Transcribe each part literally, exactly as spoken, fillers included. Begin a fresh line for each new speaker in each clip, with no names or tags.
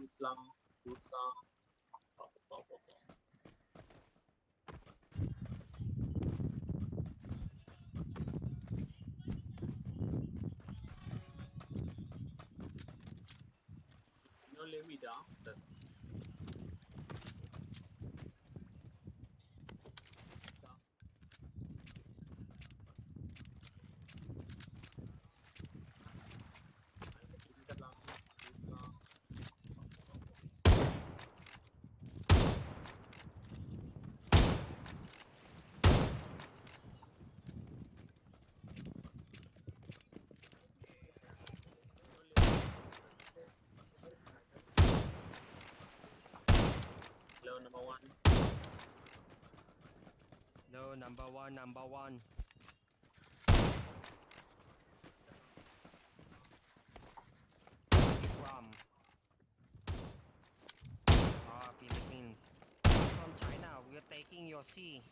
Islam, Buddha. You know, lay me down. That's Islam, Buddha. Hello, number one.
No, number one, number one. From ah Philippines. From China, we're taking your sea.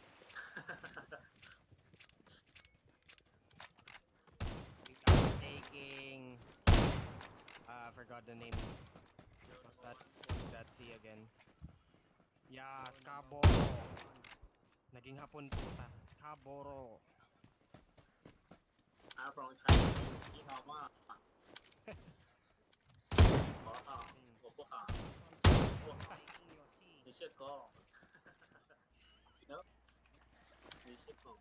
We are taking. Uh, I forgot the name.
Hello,
What's
number
that?
one.
What's that sea again? Yeah, Scarborough. Naging hapon po ta. Scarborough.
I'm from China. 你好吗？我好，
Mm.
我不好，
From China, we're
不好。
taking your sea.
你是狗。you know，你是狗。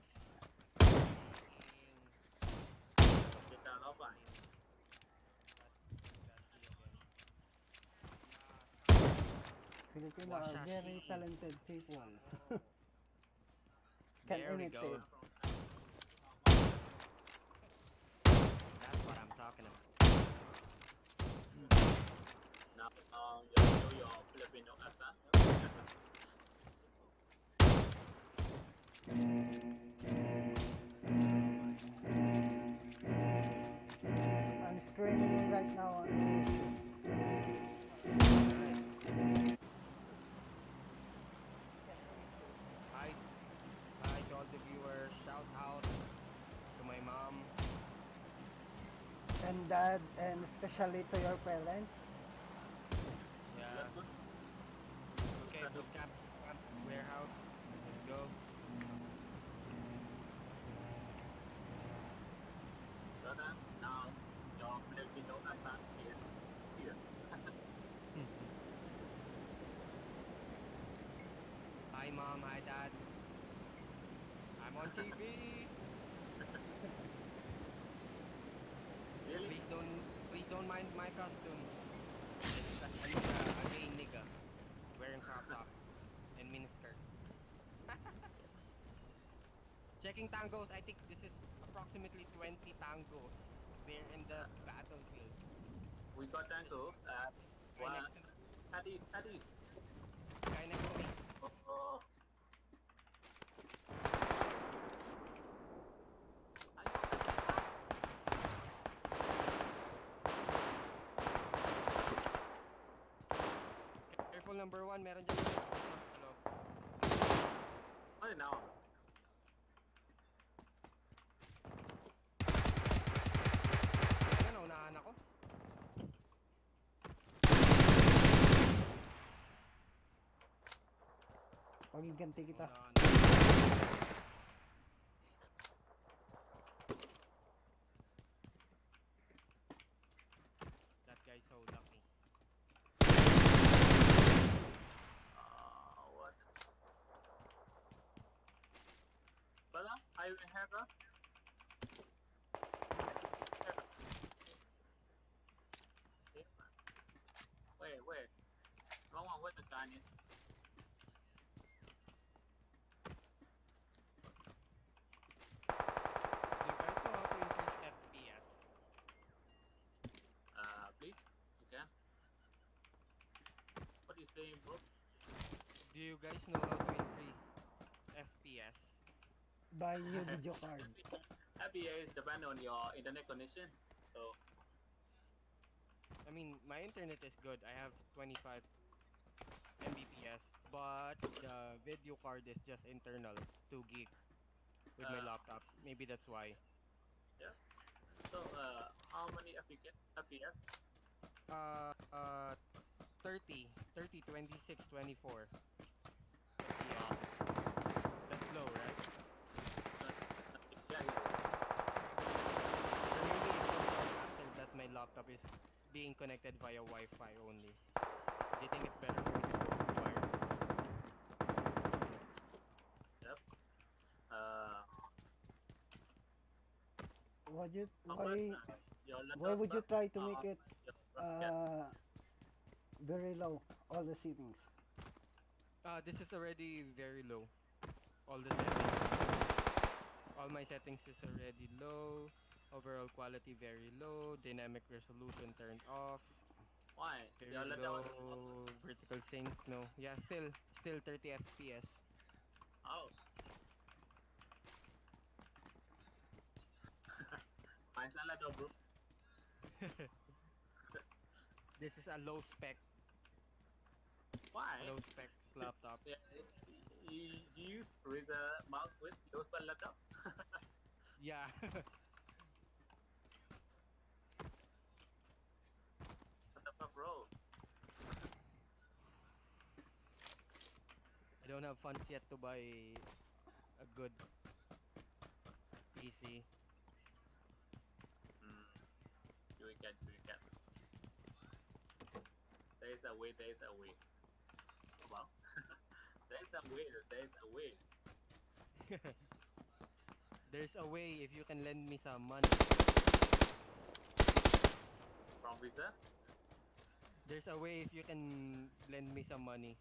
Taking. Forgot the
我是大老板。
name. That, that sea again. Yeah, Scarborough.
Filipino are very
Washashi.
talented people.
Scarborough.
Can
There we
imitate.
go.
I'm from China. 你好吗？
That's what I'm talking about.
Now, now you show your Filipino accent.
I'm streaming right now on YouTube.
Nice. Hi, hi to all the viewers. Shout out to my mom.
And dad, and especially to your parents.
Yeah.
Let's go.
Okay, boot camp, camp warehouse. Let's go.
Brother, now your Filipino accent is here.
Hi, mom. Hi, dad. I'm on T V.
Really?
Please don't, please don't mind my costume. It's actually uh, a gay nigga wearing crop top and miniskirt. Checking tangos. I think this is approximately twenty tangos. We're in the battlefield.
We got tangos at
Guy
one.
next to me.
Studies, studies.
Guy next to me.
Oh.
Careful number one, meron dyan. Ah, sa loob.
Ano now?
Ayun, naunahan ako.
Pagiganti kita.
Naunahan. That guy's so lucky.
Uh, what? Brother, are you in Hera? Wait, wait. Wrong one, where the gun is?
Do you guys know how to increase F P S?
Uh, please, you can. What are you saying, bro?
Do you guys know how to increase F P S?
Buy new video card.
F P A is depend on your internet connection. So,
I mean, my internet is good. I have twenty-five Mbps, but the video card is just internal, two gig with my
uh,
laptop. Maybe that's why.
yeah. So, uh, how many F P S?
Uh, uh, thirty, thirty, twenty-six, twenty-four. Yeah, that's low, right?
Yeah, yeah, yeah.
Or maybe it's also after that my laptop is being connected via Wi-Fi only. Do you think it's better for me to go wired?
Yep. Uh,
Would you
how much
why
uh, your
why
laptop
would you
stuff?
try to
Uh,
make it
your, yeah.
uh very low all the settings?
Uh, this is already very low. All the settings. All my settings is already low. Overall quality very low. Dynamic resolution turned off.
Why? Your
Very
laptop was small.
low. Vertical sync. No. Yeah, still still thirty F P S.
Oh, my son laptop, bro.
This is a low spec
Why?
low spec laptop.
Yeah, you, you use Razer mouse with low spec laptop?
Yeah.
What the fuck, bro?
I don't have funds yet to buy a good P C.
Hmm. You will get, you will get. There is a way, there is a way. Well, there is a way, there is a way.
There's a way if you can lend me some money.
From Visa?
There's a way if you can lend me some money.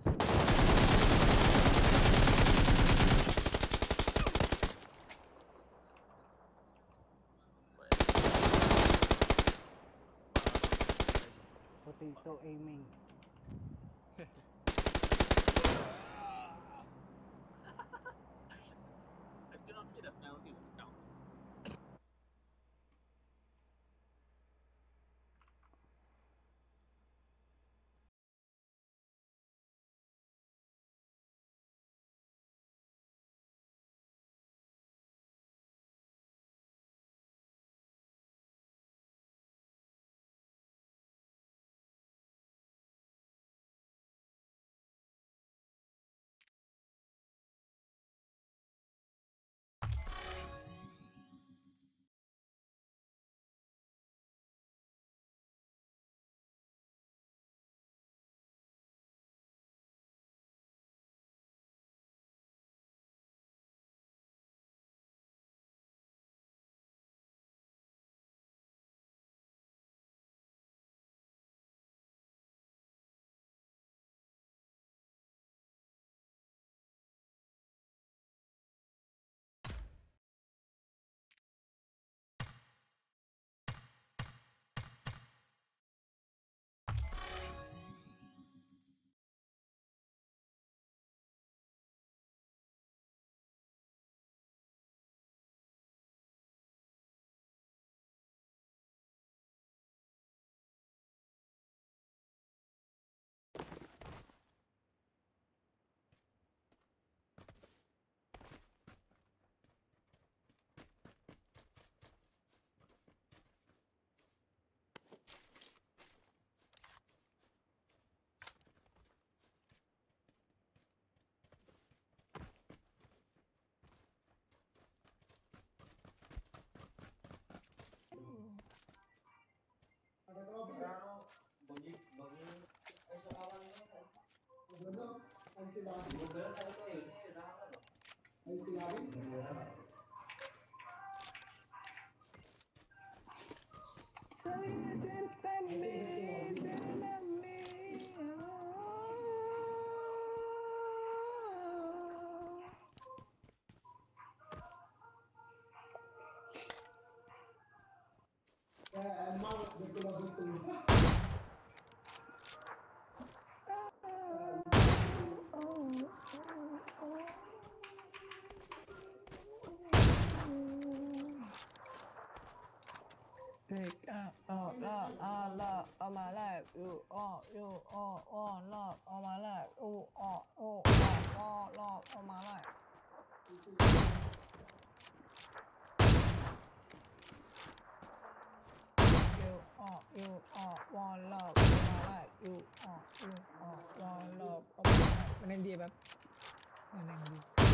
But,
Potato aiming.
I do not get a penalty now.
Pick up all love, all love of my life. You all, you all, all love of my life. You all, you all, all love of my life. You all, you you are one love of my life you are you are one love of my life มันเล่นดีแบบมันเล่นดี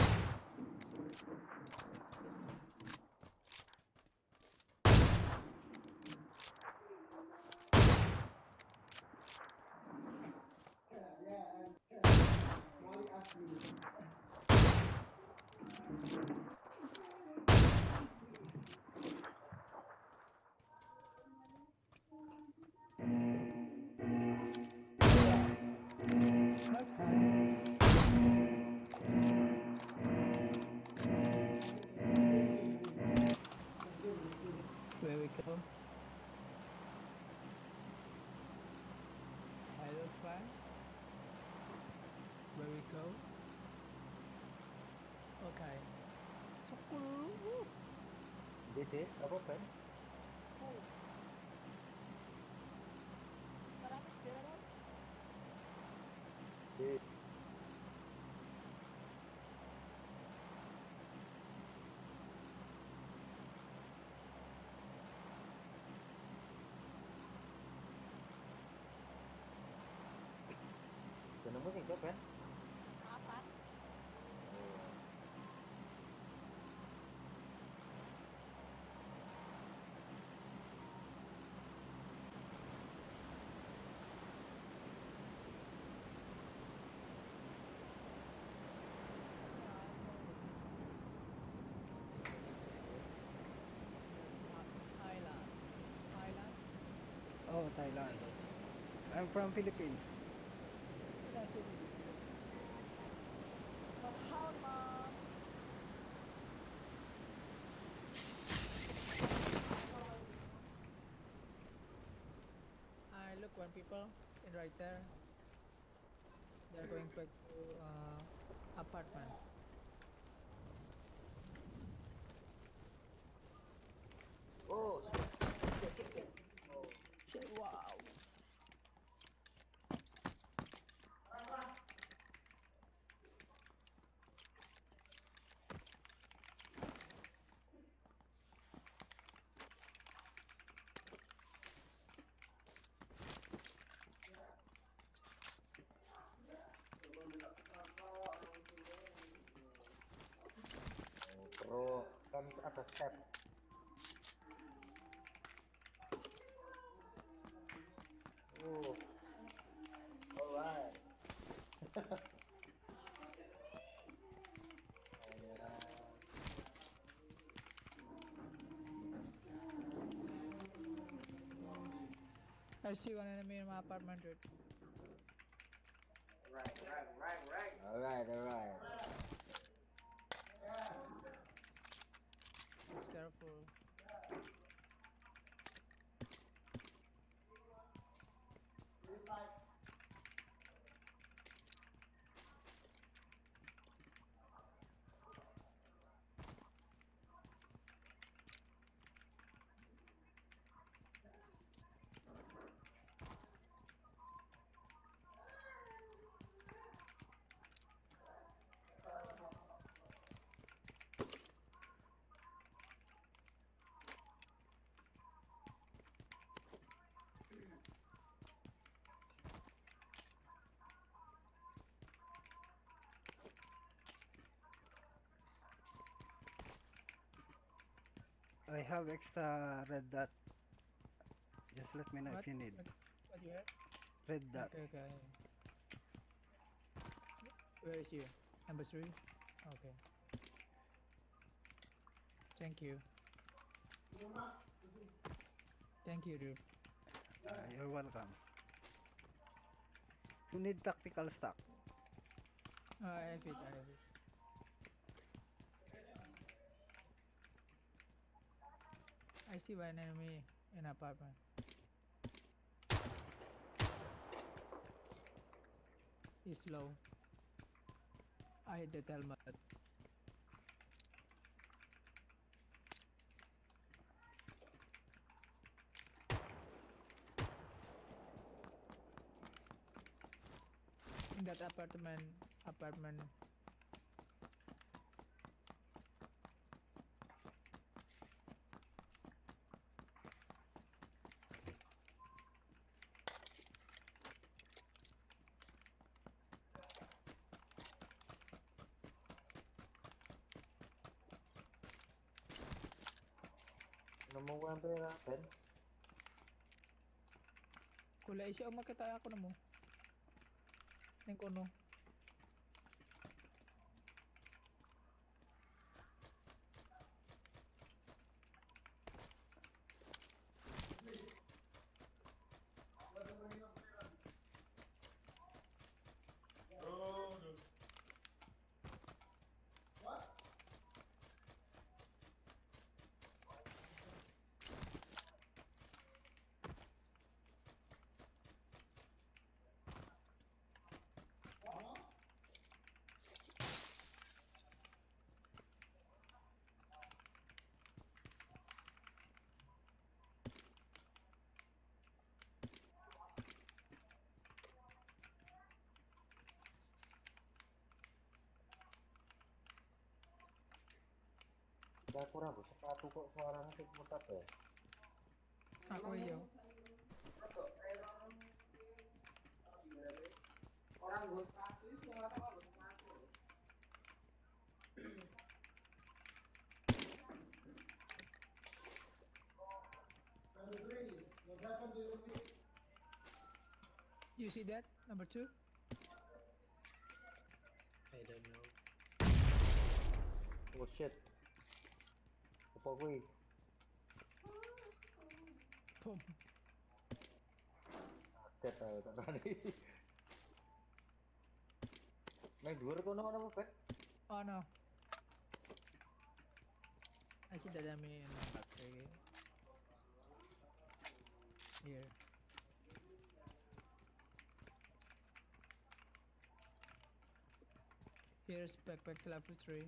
Where we go? Hello friends. Where we go? Okay. School.
This is apa pen? This. Kenapa musik tu pen?
Apa? Thailand. Thailand.
Oh, Thailand. I'm from Philippines.
I look one people in right there. They're going back to uh, apartment.
Oh,
Shit, wow.
Bro, kan ada step. Oh, alright.
I see one enemy in my apartment, dude.
right, right, right, right.
Alright, alright.
Just careful.
I have extra red dot. Just let me know
What?
if you need.
What, what you have?
Red dot.
Okay, okay. Where is you? Number three? Okay. Thank you. Thank you, dude.
Uh, you're welcome. You need tactical stock.
Oh, I have it, I have it. I see one enemy in apartment. He's low. I hit the helmet. In that apartment, apartment.
Nemu U M P ra, Ben.
Golek isih omah ketok aku nemu. Ning kono.
Udah kurang bu sepatu kok suaranya sih mutat ya.
Aku iya. You see that? Number two?
I don't know.
Oh shit. Apa gue?
Boom.
Kaget aja tak tadi. Neng dhuwur kono ono apa, Ben?
Oh no. I see that I'm in back again. Here. Here's backpack level three.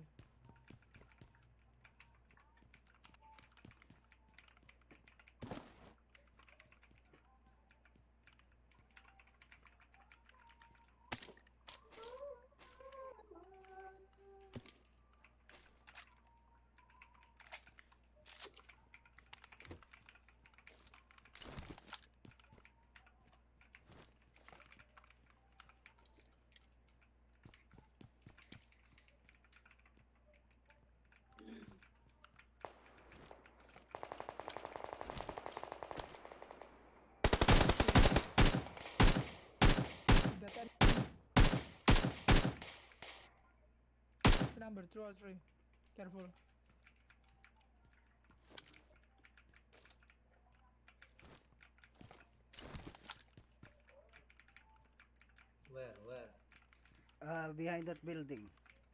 That enemy. Number two or three. Careful.
Where, where?
Uh, behind that building.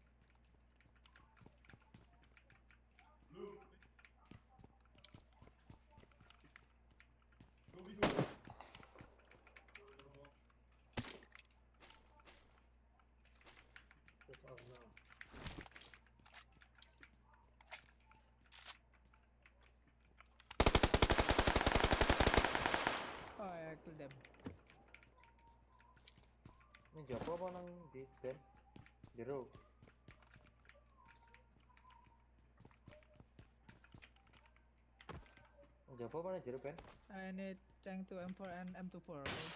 It's off now.
Oh, I killed them.
Ini Japo apa nang di Ben? Jero. Japo mana jero Ben?
I need tank to M four and M twenty-four. Okay?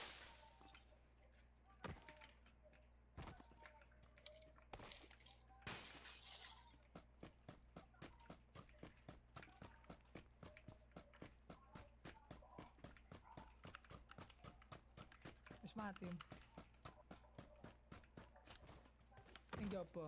Wis mati. Ning jopo.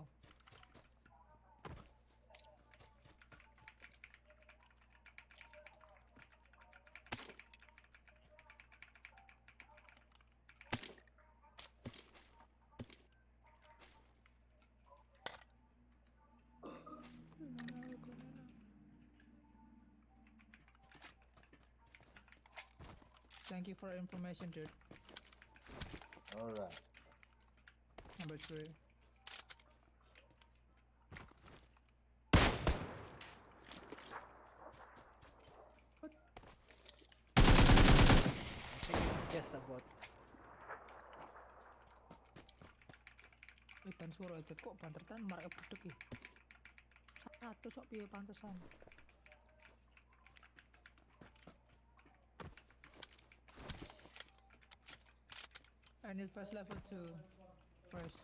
Thank you for information, dude.
Alright.
Number three.
Just about.
Eh, dan suara itu kok panteran marek budek ya. Satu sok piye pantesan. I need first level two first.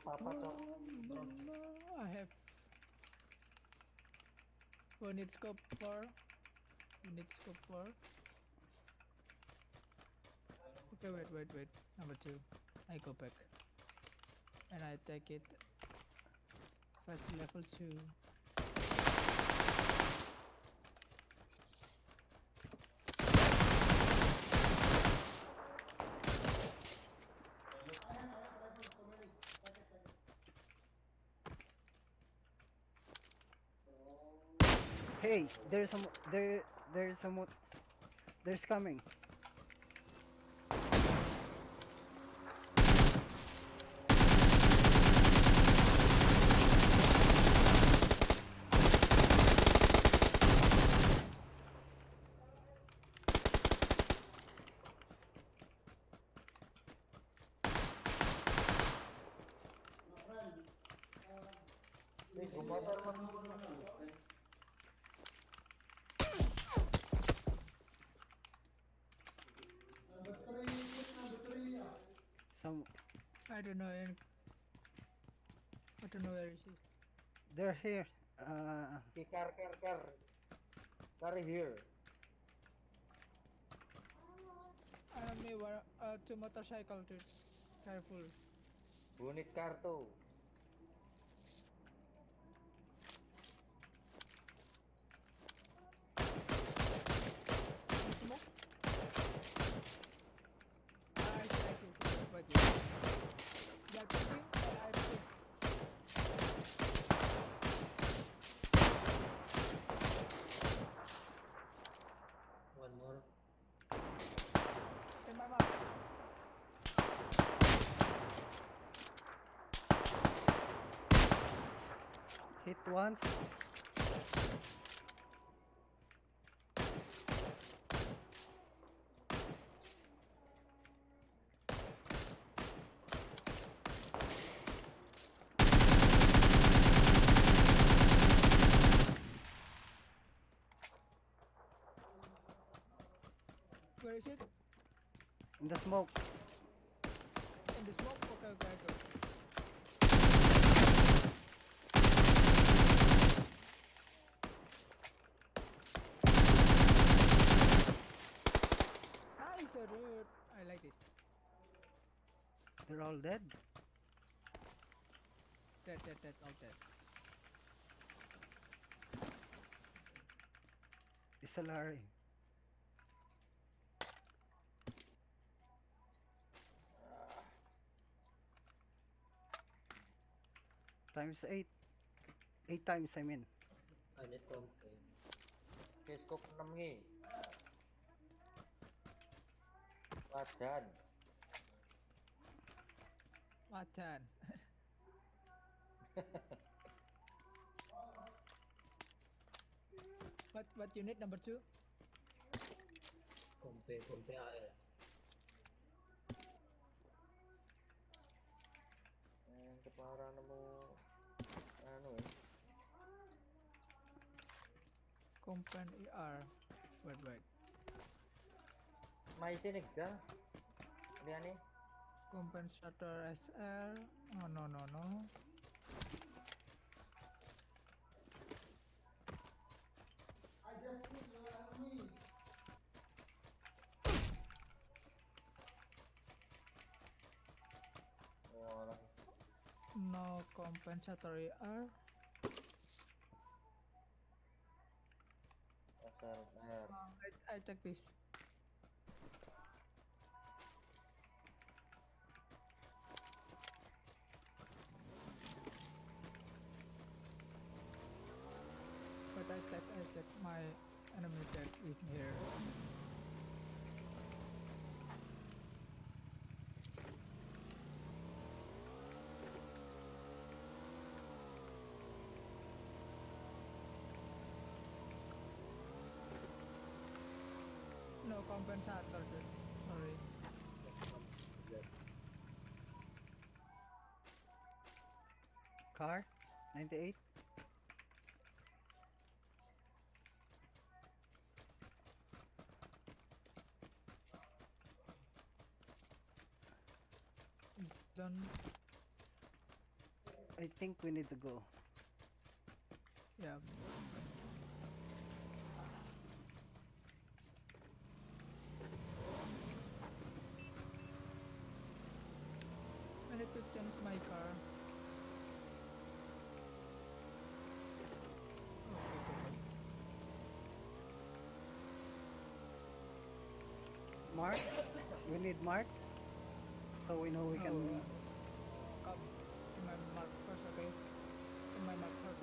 apa-apa, Cok.
I have who needs scope for? Who needs scope for? Okay, wait, wait, wait. Number two. I go back. And I take it first level two.
Hey, there's some there there's some there's coming.
Nih, gua motor Bang.
Some
I don't know. In, I don't know where it is.
they're here. Uh,
Ki car car car. Car here.
Enemy were uh, two motorcycle, dude. Careful.
Gua need car tuh.
You smoke? Ah, I see, I see, I see. Wait, wait. They are pushing, and I push.
One more.
In my mark.
hit once.
Where is it?
In the smoke.
In the smoke? Okay, okay, okay. Nice, uh, dude. I like this.
They're all dead.
Dead, dead, dead, all dead.
It's a Larry. Times eight. Eight times, I mean.
I need complain.
Oke, scope enam nih. Wajan.
Macan. what what unit number two?
Compe, compe A L.
Eh, kepara nemu anu ya.
Compan E R. Wait, wait.
Maite nih ga? Lihat nih.
Compensator S R. Oh no no no.
Wah,
No compensatory R.
dasar R.
Um, I, I take this. But I check, I check my enemy tag in here. No compensator, dude. Sorry.
Car. ninety-eight.
Done.
I think we need to go.
Yeah. I need to change my car.
Mark? We need Mark. So we know we can.
Oh, uh, come to my mark first, okay? To my mark first.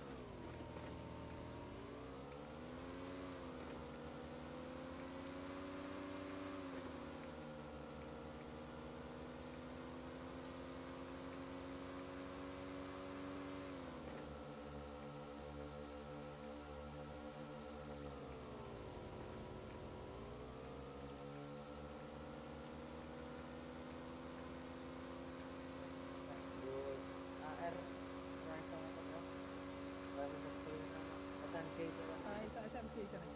Terus A R yang sama sama baru sekali nama S M K itu kan
Ah, isa S M G sana.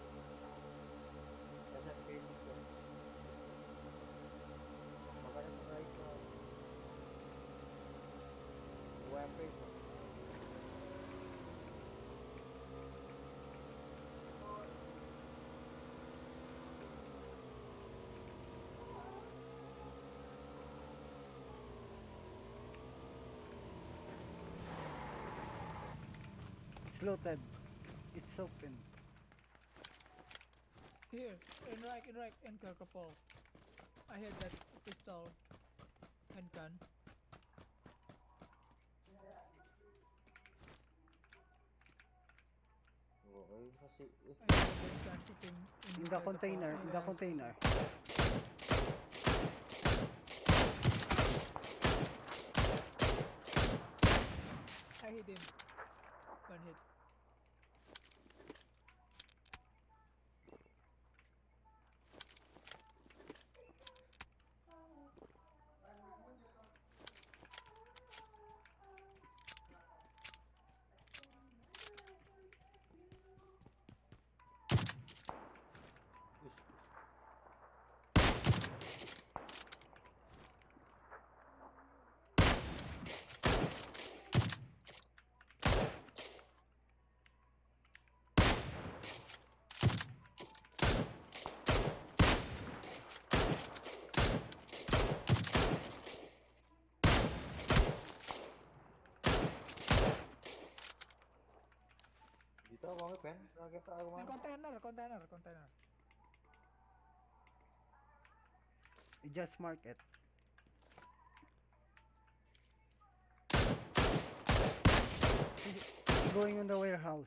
S M K itu makanya setelah itu W P itu
It's loaded. It's open.
Here, in right, in right, in Karkapol. I had that pistol and gun.
oh ini masih
I had that gun sitting in,
In the
Karkapol.
container. In the
Yeah,
container.
I hit him. One hit.
Dito ako Ben, nakita ako
In
man.
container, container, container.
You just mark it. It's going on the warehouse.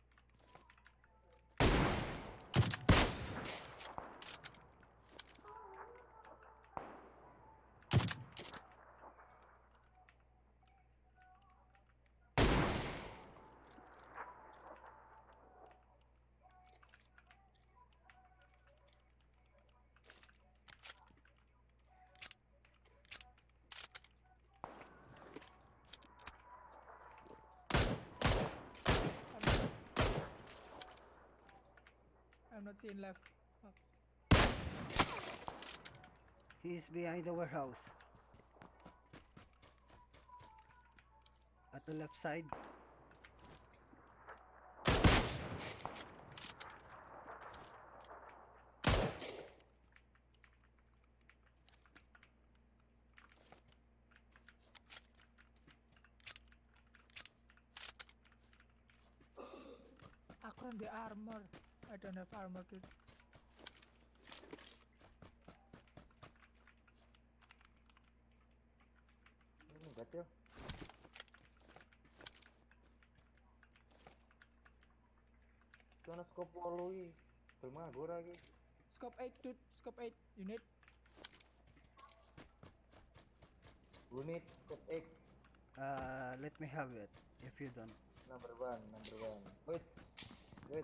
I'm not seeing left.
He's behind the warehouse. At the left side.
Akron the armor. I don't have armor to.
Ini enggak tuh. Kana scope walui. Belum gue lagi.
Scope eight, dude. Scope eight. You need?
Unit scope eight
Uh, let me have it. If you don't.
number one, number one. Wait, wait.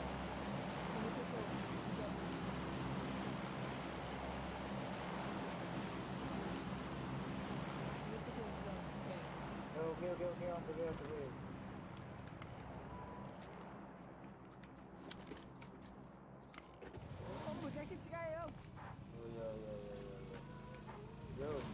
You need to go. Go.
okay, okay, on the way, on the way.
Ông vừa cái xịt ngay không?
Oh, yeah, yeah, yeah, yeah, yeah. Yo.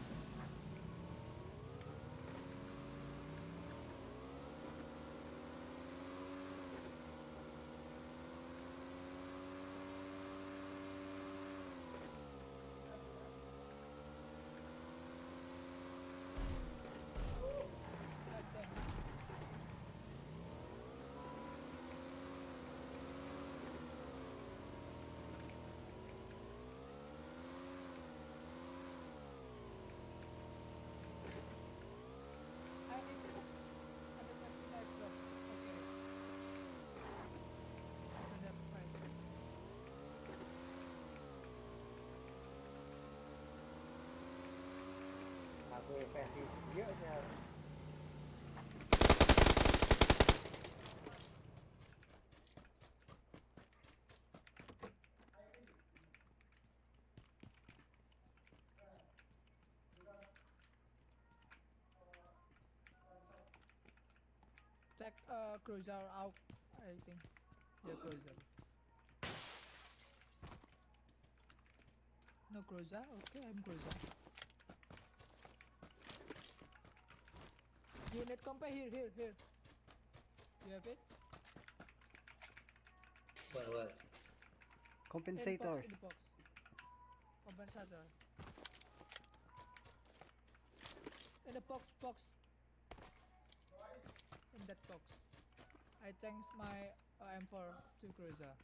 I need to press. Ada press in live drop. Okay. Open that price.
Aku versi sioknya.
Check uh, cruiser out, I think. Yeah, cruiser. No cruiser? Okay, I'm cruiser. Unit compare here, here, here. You have it?
What, what?
Compensator.
In the box, in the box. Compensator. In the box, box. In that box. I thanks my uh, M four to cruiser.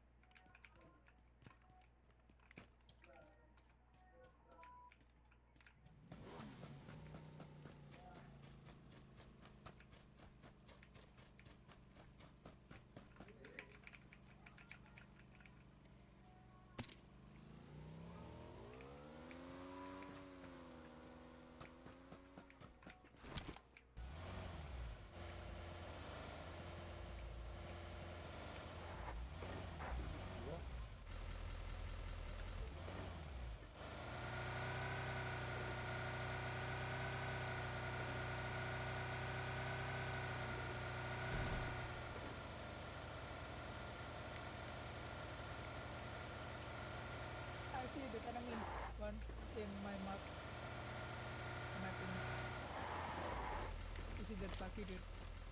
I see the enemy one in my map. Mapping. You see that Paki did.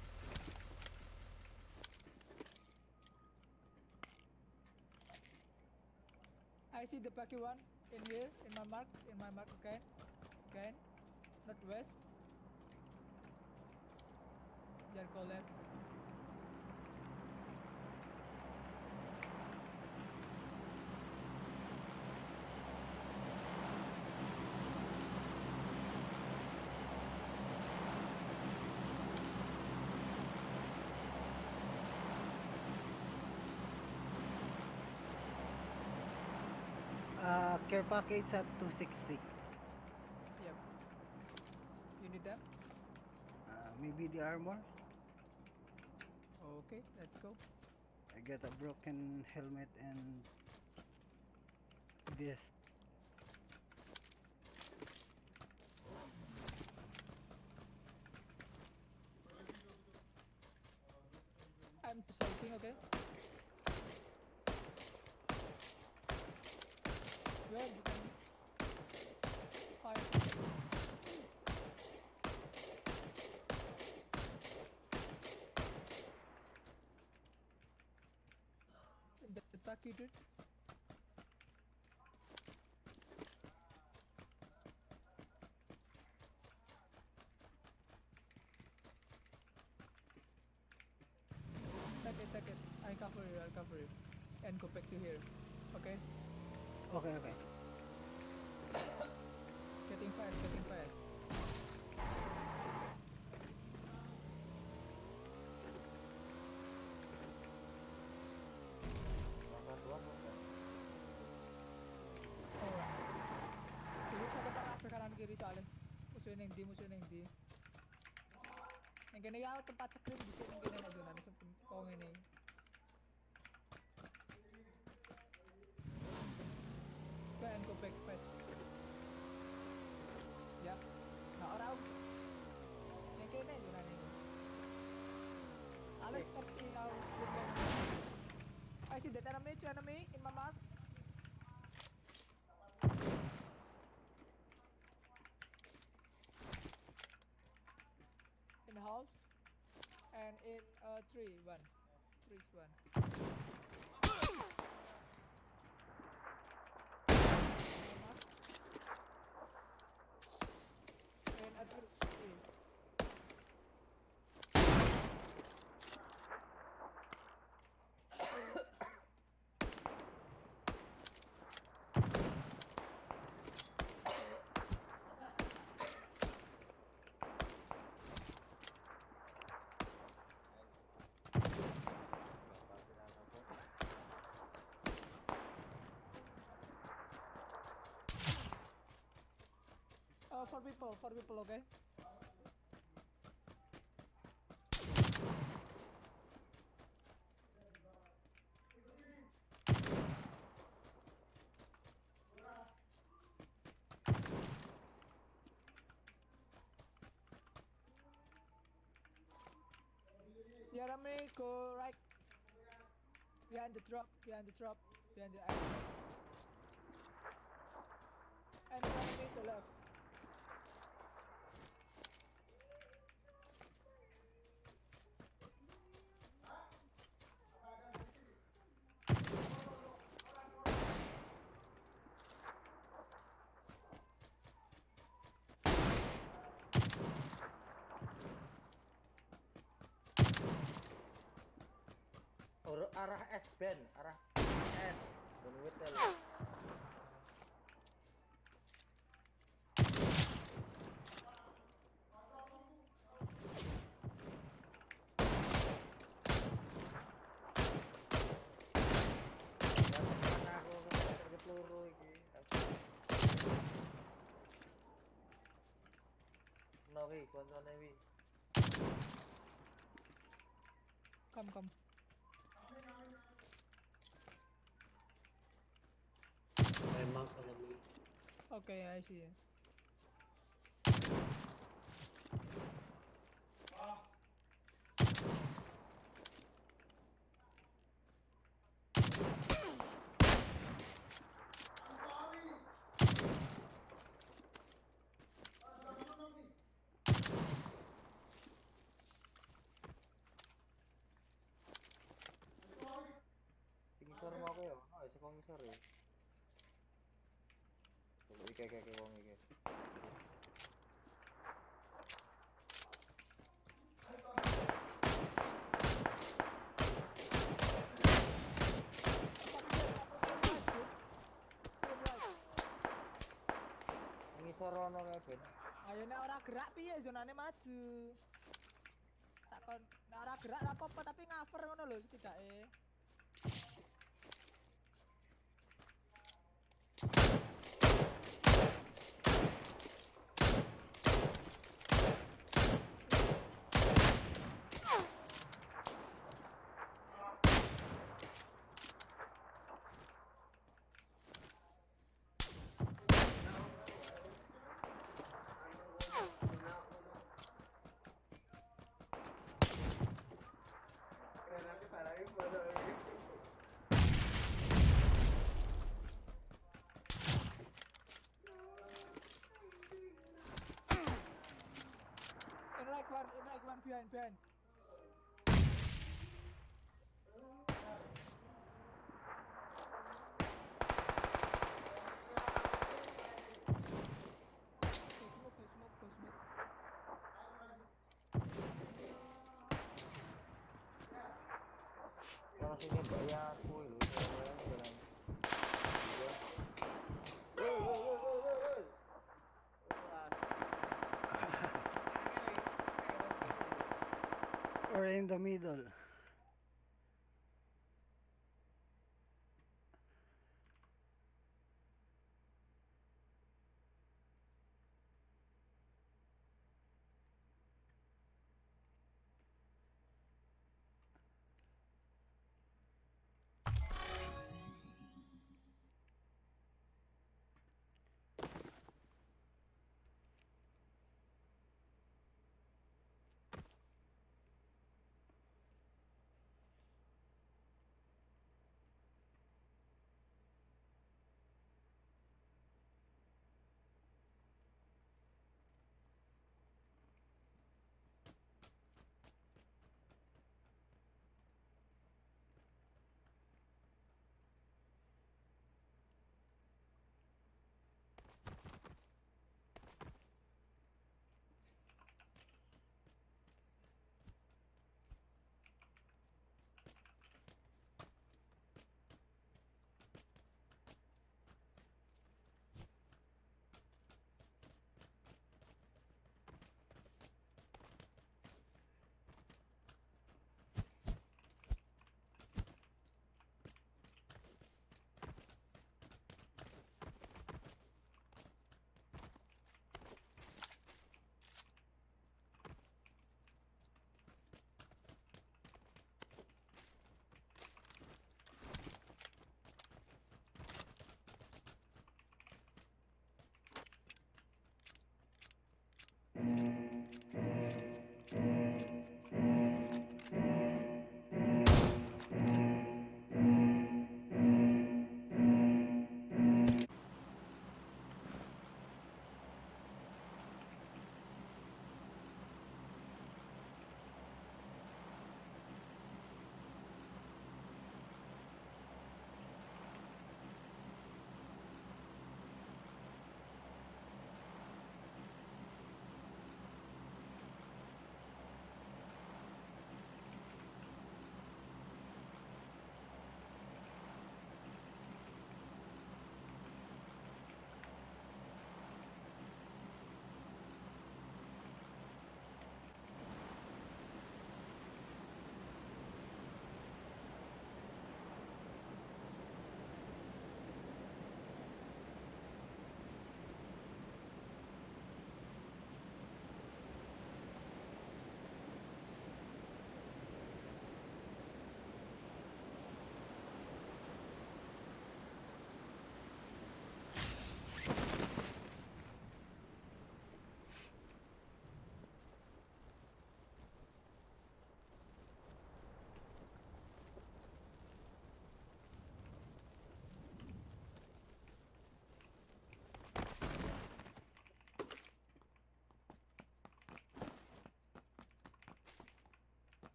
I see the Paki one in here, in my mark, in my mark again. Again. Not west. Jericho left.
Uh, care package at two sixty.
Yep. You need them?
Uh, maybe the armor.
Okay, let's go.
I get a broken helmet and vest.
I'm salting, okay? Where you can fire. The attack you did. Check it, check it. I cover you, I'll cover you. And go back to here. Okay?
Okay, okay.
Getting fast, getting fast.
One one one.
Alright. Tulog sa tatak after kanan kiri soalnya. Musuhin yang di, musuhin yang di. Yang kena yaw tempat sa crib, bisa yang kena na doon. Ano sa kong ini. Go and go back fast. Yep. Nah, around. Yang kena doon. see that enemy, two enemy in my mark. In the house. And in uh three, one. Three is one. And a three. Uh, four people, four people, okay? Jeremy, go right. Behind the drop, behind the drop, behind the ice. And Jeremy to left.
Or- arah S Ben, arah S. Don't wait there. Mana aku ke peluru iki. No wi, koncone wi.
Come, come.
I mark enemy.
Okay, I see.
Ngisor mau aku ya, oh bisa kok ngisor ya. Coba iki iki iki wong iki. Ngisor ono kae Ben.
Ayo nek ora gerak piye zonane maju. Takon nek ora gerak ora apa-apa tapi ngaver ngono lho setidake. In right one, in right one behind, behind. Go smoke, go smoke, go smoke.
Kalau sini bayar aku lho, jalan.
Or in the middle.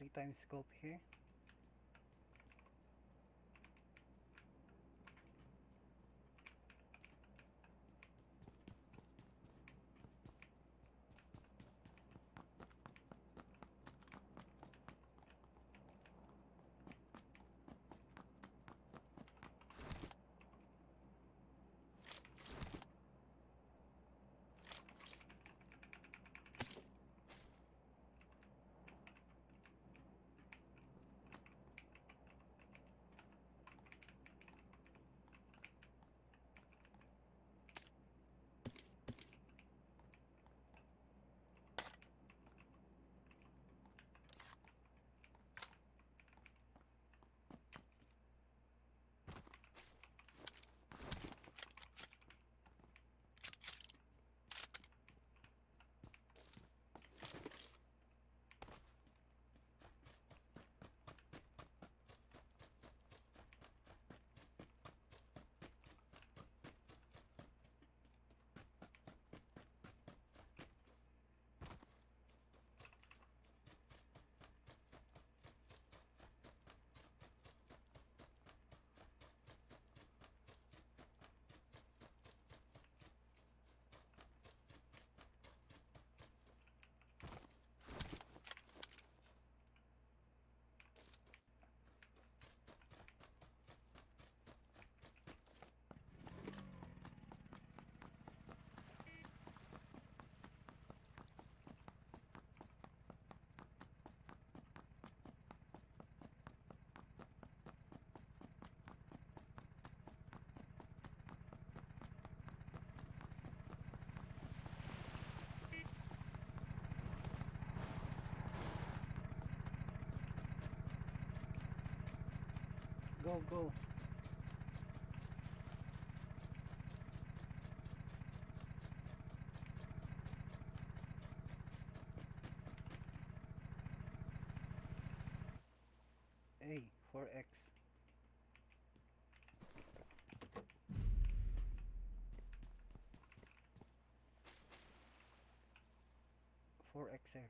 Three times scope here. Go, go. A, four X. four X there.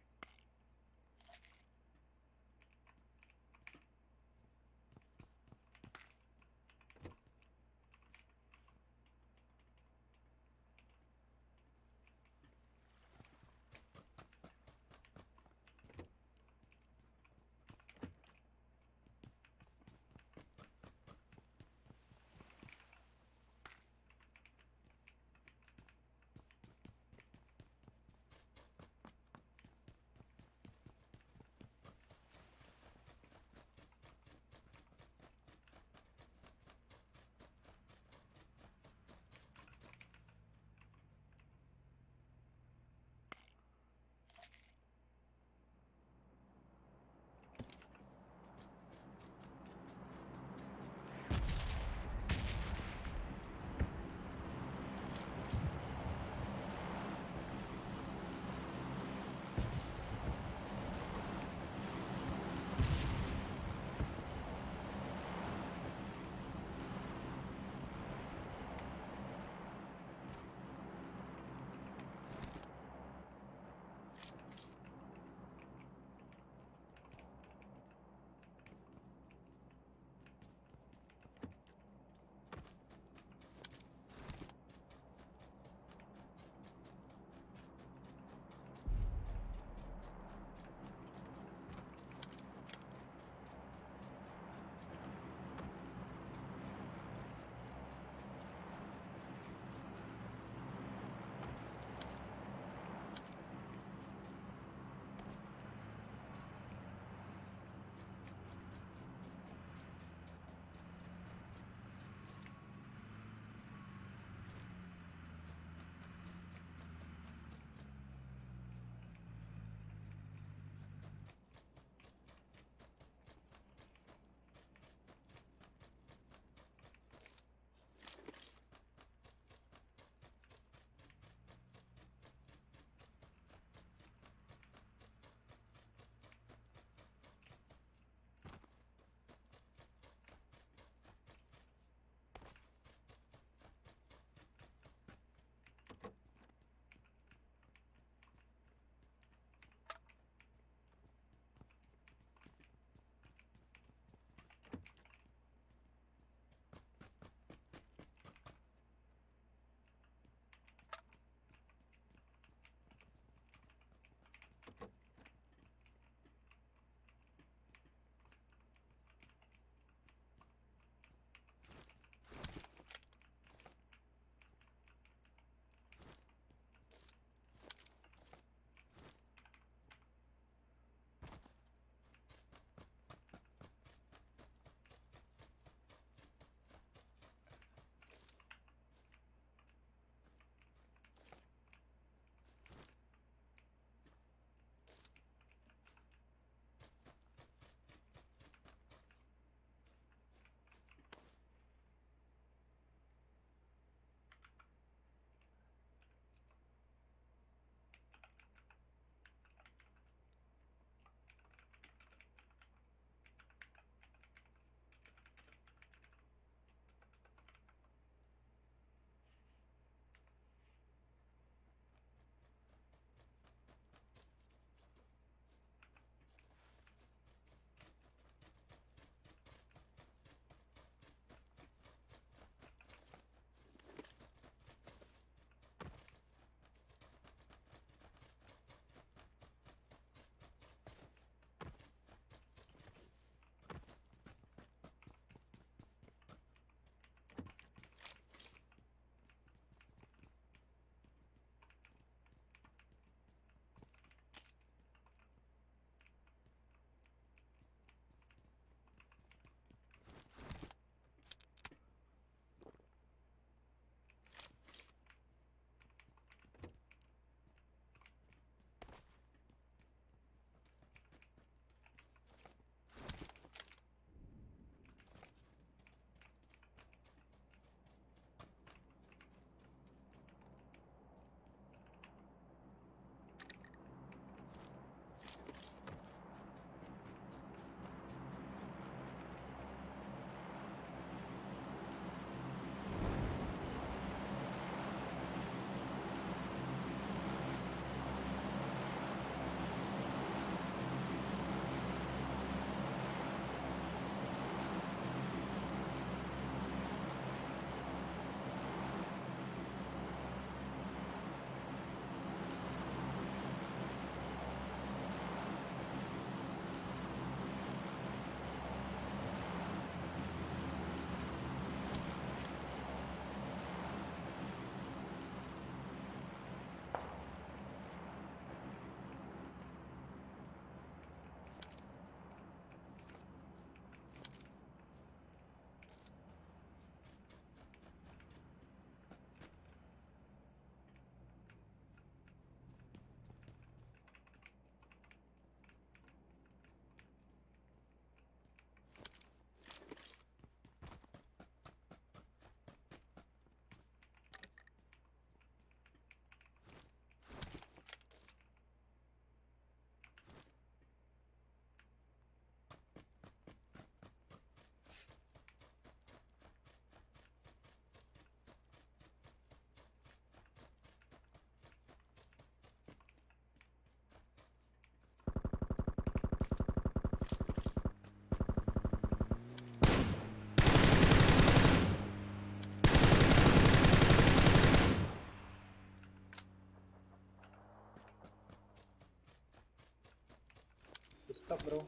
Stop, bro.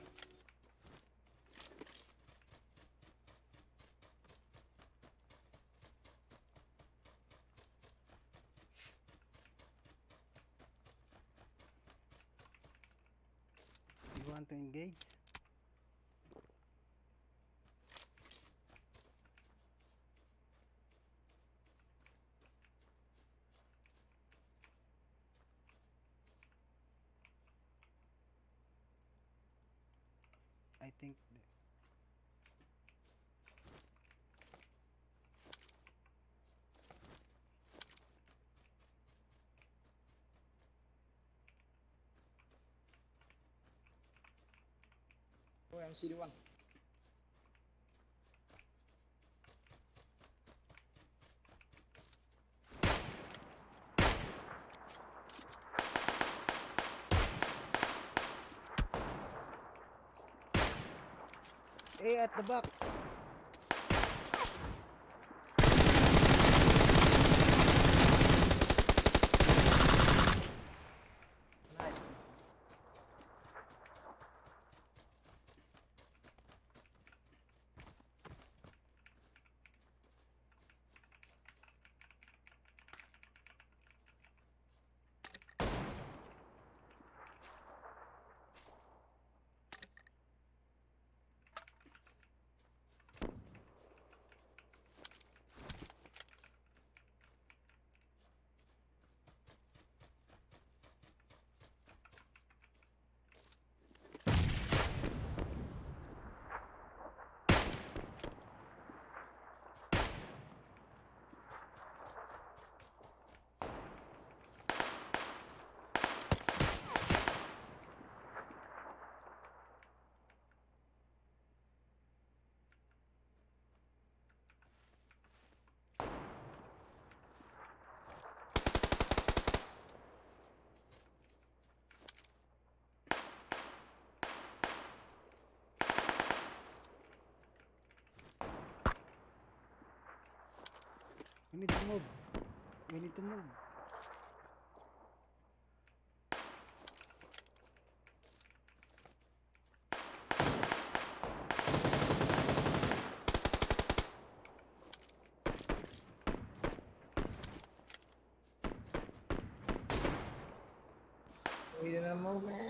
You want to engage? I think th-
Oh, M C D one.
Hey, at the back.
Nice.
We need to move. We need to move.
We didn't move, man.